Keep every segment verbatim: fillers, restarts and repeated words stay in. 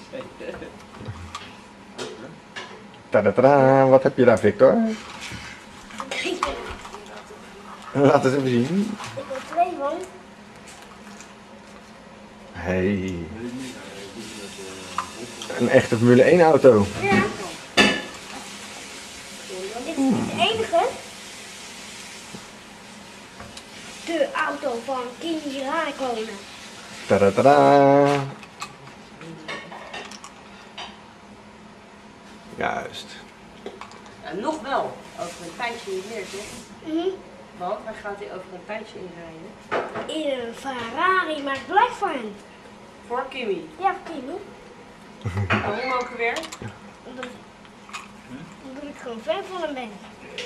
Tadadada, wat heb je daar, Victor? Laat eens even zien. Ik heb er twee van. Hey. Een echte Formule één auto. Ja. Dit is niet de enige. De auto van Kimi Räikkönen. Tadadada. Juist. Ja, nog wel. Over een tijdje niet meer, toch? Mhm. Want waar gaat hij over een tijdje inrijden? In een Ferrari, maar ik blijf van hem. Voor Kimi. Ja, Kimi. Waarom ook weer? Omdat, omdat ik gewoon fan van hem ben.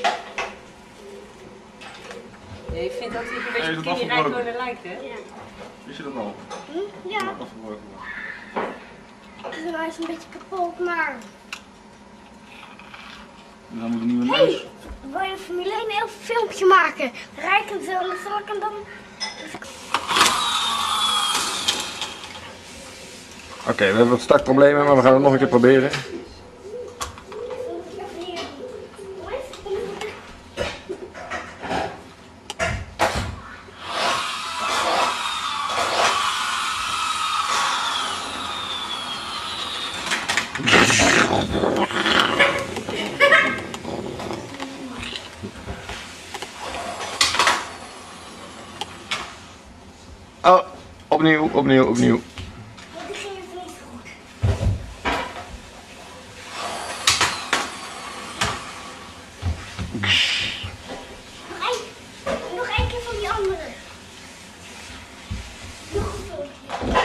Ja, je vindt dat hij een Hey, beetje is op het Kimi afgebroken? Räikkönen lijkt, hè? Ja. Wist je dat al? Hm? Ja. Afgebroken. Hij is een beetje kapot, maar... Dus dan moet een nieuwe Hé, neus. hey, wil je een Formule één heel filmpje maken? Rijken veel, dan zal ik hem dan... Oké, we hebben wat startproblemen, maar we gaan het nog een keer proberen. Oh, opnieuw, opnieuw, opnieuw. Die ging even niet goed. Nog één, nog één keer van die andere. Nog een filmpje.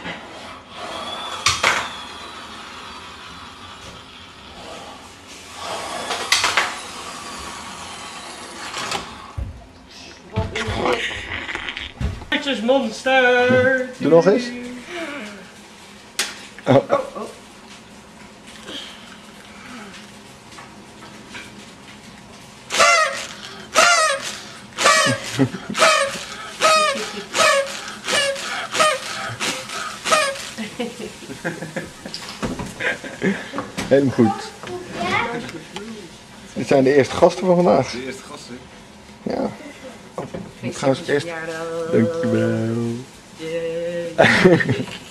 Monster! Doe nog eens. Oh. Oh, oh. Helemaal goed. Ja? Dit zijn de eerste gasten van vandaag. De eerste gasten. Ja. Oh, ik ga eens eerst. Verjaardag. Dankjewel. Yay.